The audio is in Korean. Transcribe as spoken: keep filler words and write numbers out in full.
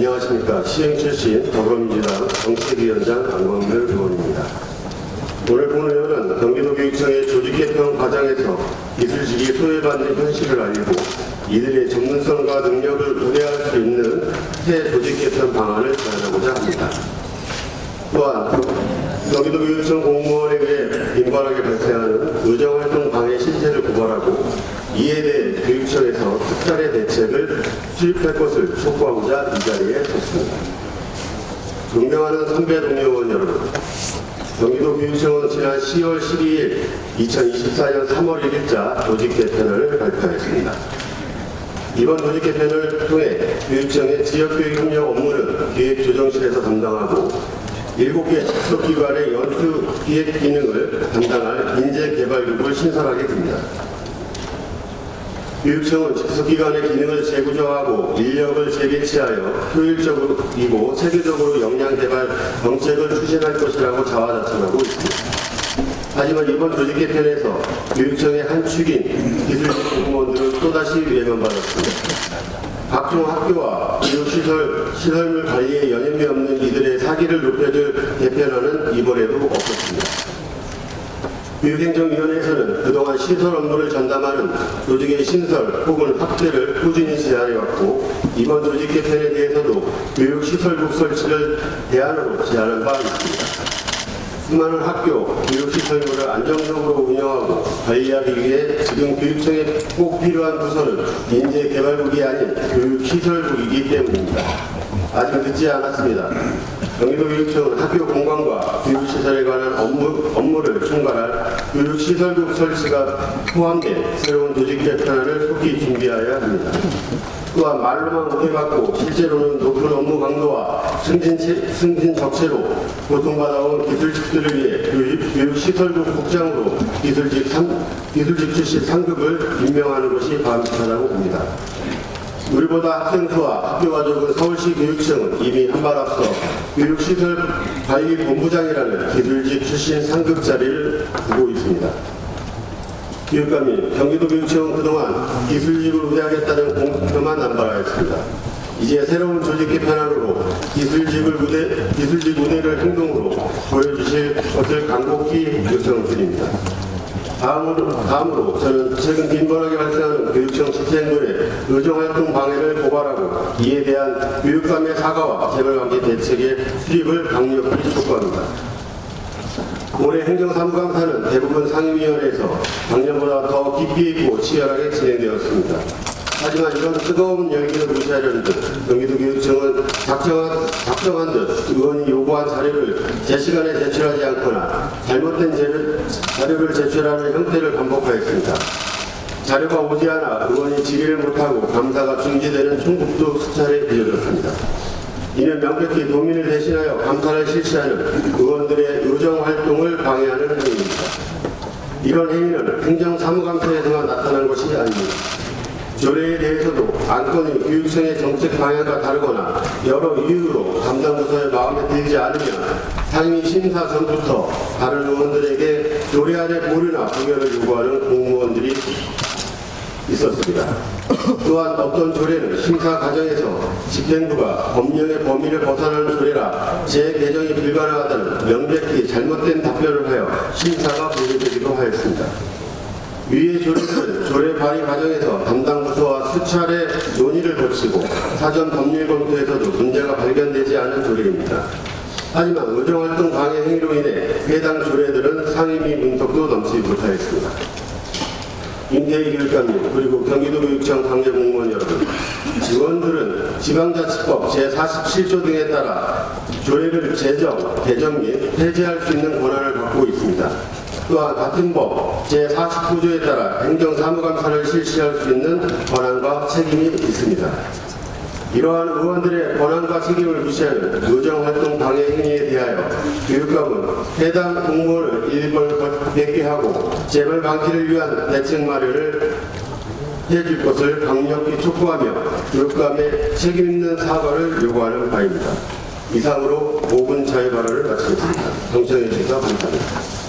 안녕하십니까. 시행 출신 더불어민주당 정책위원장 안광별 의원입니다. 오늘 본의원은 경기도교육청의 조직개편 과정에서 기술직이 소외받는 현실을 알리고 이들의 전문성과 능력을 우대할 수 있는 새 조직개편 방안을 제안하고자 합니다. 또한 경기도교육청 공무원에게 빈번하게 발생하는 의정활동 방해 실태를 고발하고 이에 대해 교육청에서 특단의 대책을 수립할 것을 촉구하고자 이 자리에 섰습니다. 존경하는 선배 동료원 여러분, 경기도교육청은 지난 시월 십이일 이천이십사년 삼월 일일자 조직개편을 발표했습니다. 이번 조직개편을 통해 교육청의 지역교육협력 업무는 기획조정실에서 담당하고 일곱 개 직속기관의 연수 기획 기능을 담당할 인재개발국을 신설하게 됩니다. 교육청은 직속기관의 기능을 재구조하고 인력을 재배치하여 효율적이고 체계적으로 역량개발 정책을 추진할 것이라고 자화자찬하고 있습니다. 하지만 이번 조직개편에서 교육청의 한 축인 기술직 공무원들은 또다시 외면받았습니다. 각종 학교와 교육시설, 시설물 관리에 연임이 없는 이들의 사기를 높여줄 개편안은 이번에도 없었습니다. 교육행정위원회에서는 그동안 시설 업무를 전담하는 조직의 신설 혹은 확대를 꾸준히 제안해왔고 이번 조직 개편에 대해서도 교육시설국 설치를 대안으로 제안한 바 있습니다. 수많은 학교, 교육시설물을 안정적으로 운영하고 관리하기 위해 지금 교육청에 꼭 필요한 부서는 인재개발국이 아닌 교육시설국이기 때문입니다. 아직 늦지 않았습니다. 경기도교육청은 학교 공간과 교육시설에 관한 업무, 업무를 총괄할 교육시설국 설치가 포함된 새로운 조직 개편안을 속히 준비해야 합니다. 또한 말로만 우대받고 실제로는 높은 업무 강도와 승진, 승진 적체로 고통받아온 기술직들을 위해 교육, 교육시설국 국장으로 기술직, 삼, 기술직 출신 상급을 임명하는 것이 바람직하다고 봅니다. 우리보다 학생 수와 학교가 적은 서울시 교육청은 이미 한 발 앞서 교육시설 관리본부장이라는 기술직 출신 상급 자리를 두고 있습니다. 교육감님, 경기도교육청은 그동안 기술직을 우대하겠다는 공표만 남발하였습니다. 이제 새로운 조직 개편안으로 기술직을 우대, 기술직 우대를 행동으로 보여주실 것을 간곡히 요청드립니다. 다음으로, 다음으로 저는 최근 빈번하게 발생하는 교육청 집행부의 의정활동 방해를 고발하고 이에 대한 교육감의 사과와 재벌관계 대책의 수립을 강력히 촉구합니다. 올해 행정사무감사는 대부분 상임위원회에서 작년보다 더 깊이 있고 치열하게 진행되었습니다. 하지만 이런 뜨거운 열기를 무시하려는 듯 경기도교육청은 작정한, 작정한 듯 의원이 요구한 자료를 제 시간에 제출하지 않거나 잘못된 자료, 자료를 제출하는 형태를 반복하였습니다. 자료가 오지 않아 의원이 질의를 못하고 감사가 중지되는 총국도 수차례 이어졌습니다. 이는 명백히 도민을 대신하여 감사를 실시하는 의원들의 의정활동을 방해하는 행위입니다. 이런 행위는 행정사무감사에서만 나타난 것이 아닙니다. 조례에 대해서도 안건이 교육청의 정책 방향과 다르거나 여러 이유로 담당 부서의 마음에 들지 않으면 상임위 심사 전부터 다른 의원들에게 조례안의 보류나 부결을 요구하는 공무원들이 있었습니다. 또한 어떤 조례는 심사 과정에서 집행부가 법령의 범위를 벗어나는 조례라 재개정이 불가능하다는 명백히 잘못된 답변을 하여 심사가 보류되기도 하였습니다. 위의 조례들은 조례 발의 과정에서 담당 부서와 수차례 논의를 거치고 사전 법률 검토에서도 문제가 발견되지 않은 조례입니다. 하지만 의정활동 방해 행위로 인해 해당 조례들은 상임위 문턱도 넘지 못하였습니다. 임태희 교육감님 그리고 경기도교육청 관계공무원 여러분, 의원들은 지방자치법 제사십칠조 등에 따라 조례를 제정, 개정 및 폐지할 수 있는 권한을 갖고 있습니다. 또한 같은 법 제사십구조에 따라 행정사무감사를 실시할 수 있는 권한과 책임이 있습니다. 이러한 의원들의 권한과 책임을 무시하는 의정활동 방해 행위에 대하여 교육감은 해당 공무원을 일벌백계 하고 재벌 방지를 위한 대책 마련을 해줄 것을 강력히 촉구하며 교육감의 책임있는 사과를 요구하는 바입니다. 이상으로 오 분 자유 발언을 마치겠습니다. 경청해 주셔서 감사합니다.